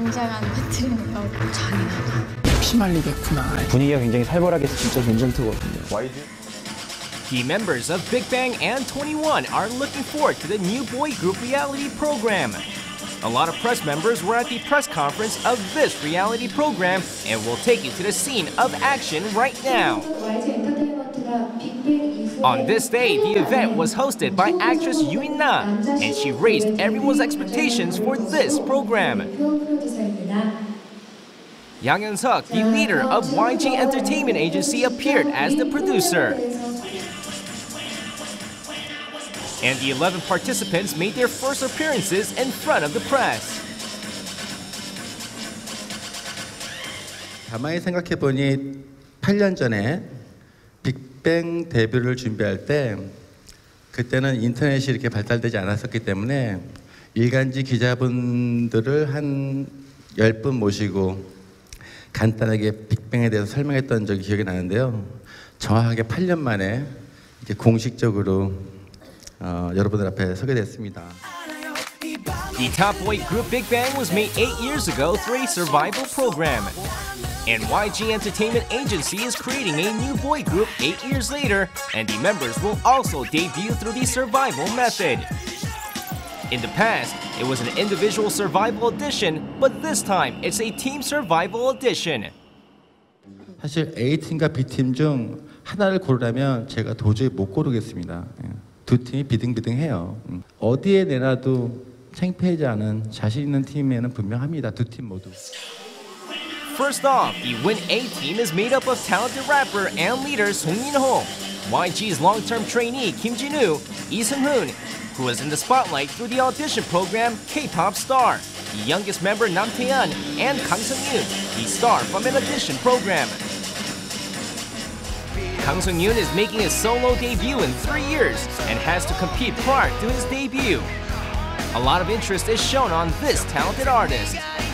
굉장한 배틀인 것 같고 잔인하다. 피말리겠구나. 분위기가 굉장히 살벌하게 진짜 괜찮거든요. The members of Big Bang and 21 are looking forward to the new boy group reality program. A lot of press members were at the press conference of this reality program and will take you to the scene of action right now. On this day, the event was hosted by actress Yoo In-na, and she raised everyone's expectations for this program. Yang Eun-seok, the leader of YG Entertainment Agency, appeared as the producer. And the 11 participants made their first appearances in front of the press. 가만히 생각해보니 8년 전에 빅뱅 데뷔를 준비할 때 그때는 인터넷이 이렇게 발달되지 않았었기 때문에 일간지 기자분들을 한 10분 모시고 간단하게 빅뱅에 대해서 설명했던 적이 기억이 나는데요. 정확하게 8년 만에 이렇게 공식적으로 여러분들 앞에 서게 됐습니다. The top boy group Big Bang was made 8 years ago through a survival program. And YG Entertainment Agency is creating a new boy group 8 years later, and the members will also debut through the survival method. In the past, it was an individual survival edition, but this time it's a team survival edition. 사실 A팀과 B팀 중 하나를 고르라면 제가 도저히 못 고르겠습니다. 두 팀이 비등비등해요. 어디에 내놔도 창피하지 않은 자신 있는 팀에는 분명합니다. 두 팀 모두. First off, the Win A team is made up of talented rapper and leader Song Min-ho, YG's long-term trainee Kim Jin-woo, Lee Seung-hoon, who was in the spotlight through the audition program K-pop Star, the youngest member Nam Tae-yeon, and Kang Seung-yoon, the star from an audition program. Kang Seung-yoon is making his solo debut in 3 years and has to compete prior to his debut. A lot of interest is shown on this talented artist.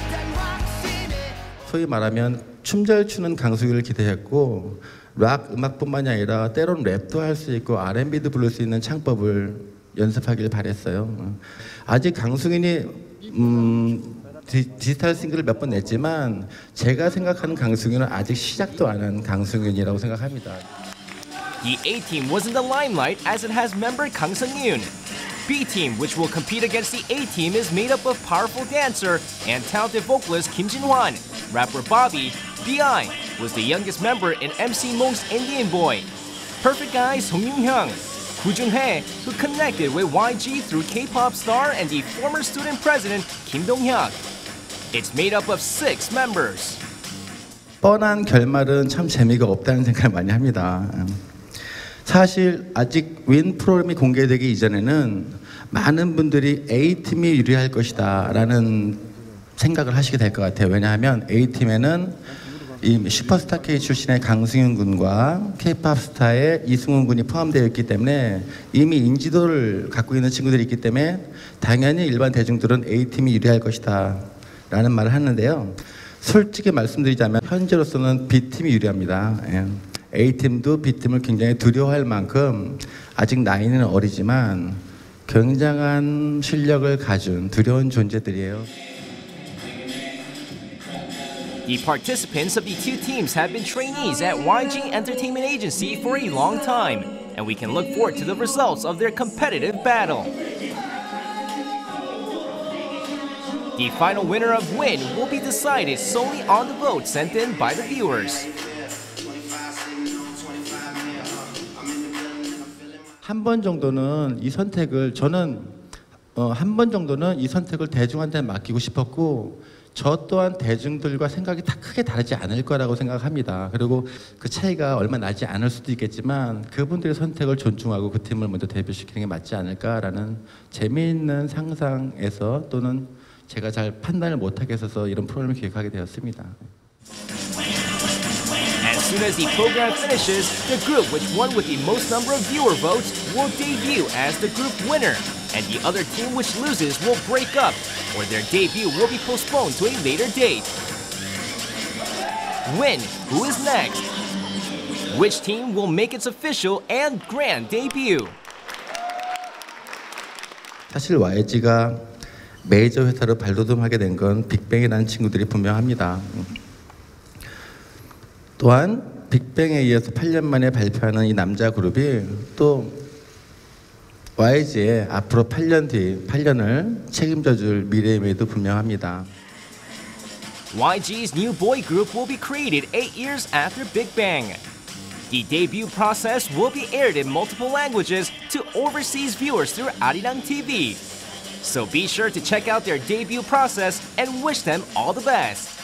소위 말하면 춤잘 추는 강수기를 기대했고 락 음악뿐만이 아니라 때론 랩도 할 수 있고 R&B도 부를 수 있는 창법을 연습하길 바랬어요. 아직 강승윤이 디지털 싱글을 몇 번 냈지만 제가 생각하는 강승윤은 아직 시작도 안 한 강승윤이라고 생각합니다. The A team was in the limelight as it has member Kang Seung-yoon. B team, which will compete against the A team, is made up of powerful dancer and talented vocalist Kim Jin-hwan. Rapper Bobby, B.I., was the youngest member in MC Monk's Indian Boy. Perfect guy Song Yoon-hyung, Koo Jung-hae, who connected with YG through K-pop star and the former student president Kim Dong-hyuk. It's made up of 6 members. 뻔한 결말은 참 재미가 없다는 생각을 많이 합니다. 사실 아직 윈 프로그램이 공개되기 이전에는 많은 분들이 A팀이 유리할 것이다 라는 생각을 하시게 될 것 같아요. 왜냐하면 A팀에는 이 슈퍼스타 K 출신의 강승윤 군과 K-팝 스타의 이승훈 군이 포함되어 있기 때문에 이미 인지도를 갖고 있는 친구들이 있기 때문에 당연히 일반 대중들은 A팀이 유리할 것이다 라는 말을 하는데요. 솔직히 말씀드리자면 현재로서는 B팀이 유리합니다. A팀도 B팀을 굉장히 두려워할 만큼 아직 나이는 어리지만 굉장한 실력을 가진 두려운 존재들이에요. The participants of the 2 teams have been trainees at YG Entertainment Agency for a long time, and we can look forward to the results of their competitive battle. The final winner of Win will be decided solely on the votes sent in by the viewers. 한 번 정도는 이 선택을 저는 한 번 정도는 이 선택을 대중한테 맡기고 싶었고 저 또한 대중들과 생각이 다 크게 다르지 않을 거라고 생각합니다. 그리고 그 차이가 얼마 나지 않을 수도 있겠지만 그분들의 선택을 존중하고 그 팀을 먼저 데뷔시키는 게 맞지 않을까라는 재미있는 상상에서 또는 제가 잘 판단을 못하게 해서 이런 프로그램을 기획하게 되었습니다. As soon as the program finishes, the group which won with the most number of viewer votes will debut as the group winner, and the other team which loses will break up, or their debut will be postponed to a later date. Win, who is next? Which team will make its official and grand debut? 사실 YG가 메이저 회사로 발돋움하게 된 건 빅뱅이라는 친구들이 분명합니다. 또한 빅뱅에 이어서 8년 만에 발표하는 이 남자 그룹이 또 YG의 앞으로 8년 뒤 8년을 책임져줄 미래임에도 분명합니다. YG's new boy group will be created 8 years after Big Bang. The debut process will be aired in multiple languages to overseas viewers through Arirang TV. So be sure to check out their debut process and wish them all the best.